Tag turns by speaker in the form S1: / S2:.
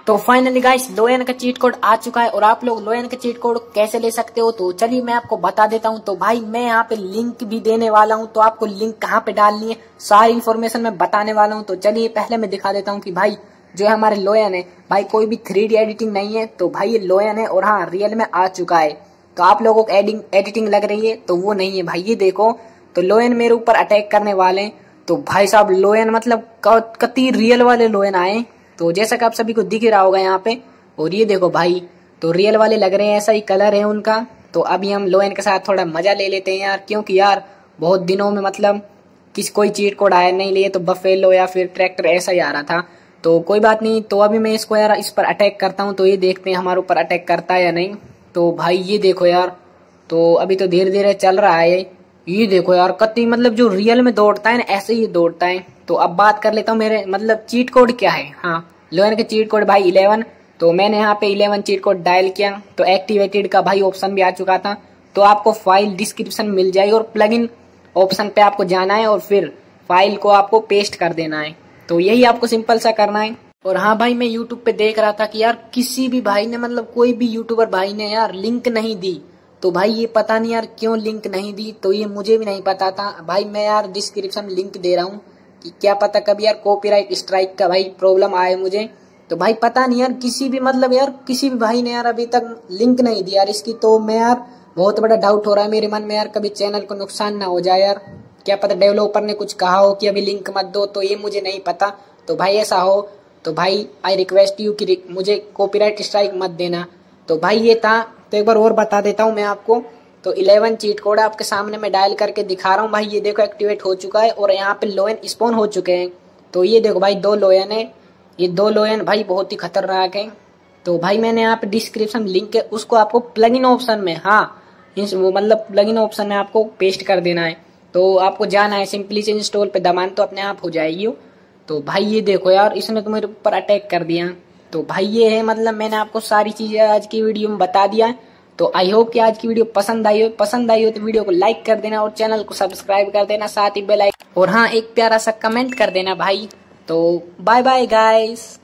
S1: तो finally guys लोयन का cheat code आ चुका है और आप लोग लोयन का चीट कोड कैसे ले सकते हो तो चलिए मैं आपको बता देता हूं। तो भाई मैं यहाँ पे लिंक भी देने वाला हूं, तो आपको लिंक कहाँ पे डालनी है सारी इन्फॉर्मेशन मैं बताने वाला हूं। तो चलिए पहले मैं दिखा देता हूं कि भाई जो है हमारे लोयन है भाई कोई भी 3D एडिटिंग नहीं है, तो भाई ये लोयन है और हाँ रियल में आ चुका है। तो आप लोगों को एडिटिंग लग रही है तो वो नहीं है भाई, ये देखो तो लोयन मेरे ऊपर अटैक करने वाले हैं। तो भाई साहब लोयन मतलब कति रियल वाले लोयन आए, तो जैसा कि आप सभी को दिख रहा होगा यहाँ पे। और ये देखो भाई तो रियल वाले लग रहे हैं, ऐसा ही कलर है उनका। तो अभी हम लोयन के साथ थोड़ा मजा ले लेते हैं यार, क्योंकि यार बहुत दिनों में मतलब कोई चीट कोड आया नहीं, लिए तो बफेलो या फिर ट्रैक्टर ऐसा ही आ रहा था। तो कोई बात नहीं, तो अभी मैं इसको यार इस पर अटैक करता हूँ, तो ये देखते हैं हमारे ऊपर अटैक करता है या नहीं। तो भाई ये देखो यार, तो अभी तो धीरे धीरे चल रहा है। ये देखो यार कति मतलब जो रियल में दौड़ता है ना ऐसे ही दौड़ता है। तो अब बात कर लेता हूँ मेरे मतलब चीट कोड क्या है। हाँ लोयन के चीट कोड भाई 11। तो मैंने यहाँ पे 11 चीट कोड डायल किया तो एक्टिवेटेड का भाई ऑप्शन भी आ चुका था। तो आपको फाइल डिस्क्रिप्शन मिल जाएगी और प्लगइन ऑप्शन पे आपको जाना है और फिर फाइल को आपको पेस्ट कर देना है। तो यही आपको सिंपल सा करना है। और हाँ भाई मैं यूट्यूब पे देख रहा था कि यार किसी भी भाई ने मतलब कोई भी यूट्यूबर भाई ने यार लिंक नहीं दी। तो भाई ये पता नहीं यार क्यों लिंक नहीं दी, तो ये मुझे भी नहीं पता था भाई। मैं यार डिस्क्रिप्शन लिंक दे रहा हूँ कि क्या पता कभी यार कॉपीराइट स्ट्राइक का भाई प्रॉब्लम आए मुझे। तो भाई पता नहीं यार किसी भी मतलब यार किसी भी भाई ने यार अभी तक लिंक नहीं दिया यार इसकी। तो मैं यार बहुत बड़ा डाउट हो रहा है मेरे मन में यार कभी चैनल को नुकसान ना हो जाए यार। क्या पता डेवलपर ने कुछ कहा हो कि अभी लिंक मत दो, तो ये मुझे नहीं पता। तो भाई ऐसा हो तो भाई आई रिक्वेस्ट यू कि मुझे कॉपीराइट स्ट्राइक मत देना। तो भाई ये था, तो एक बार और बता देता हूँ मैं आपको। तो 11 चीट कोड आपके सामने मैं डायल करके दिखा रहा हूँ भाई। ये देखो एक्टिवेट हो चुका है और यहाँ पे लोयन स्पॉन हो चुके हैं। तो ये देखो भाई 2 लोयन है, ये 2 लोयन भाई बहुत ही खतरनाक है। तो भाई मैंने यहाँ पे डिस्क्रिप्शन लिंक है उसको आपको प्लगइन ऑप्शन में, हाँ वो मतलब प्लगइन ऑप्शन में आपको पेस्ट कर देना है। तो आपको जाना है सिंपली से इंस्टॉल पे दबाना तो अपने आप हो जाएगी। तो भाई ये देखो यार इसने तो मेरे ऊपर अटैक कर दिया। तो भाई ये है मतलब मैंने आपको सारी चीजें आज की वीडियो में बता दिया है। तो आई होप कि आज की वीडियो पसंद आई हो तो वीडियो को लाइक कर देना और चैनल को सब्सक्राइब कर देना, साथ ही बेल आइकन और हाँ एक प्यारा सा कमेंट कर देना भाई। तो बाय बाय गाइस।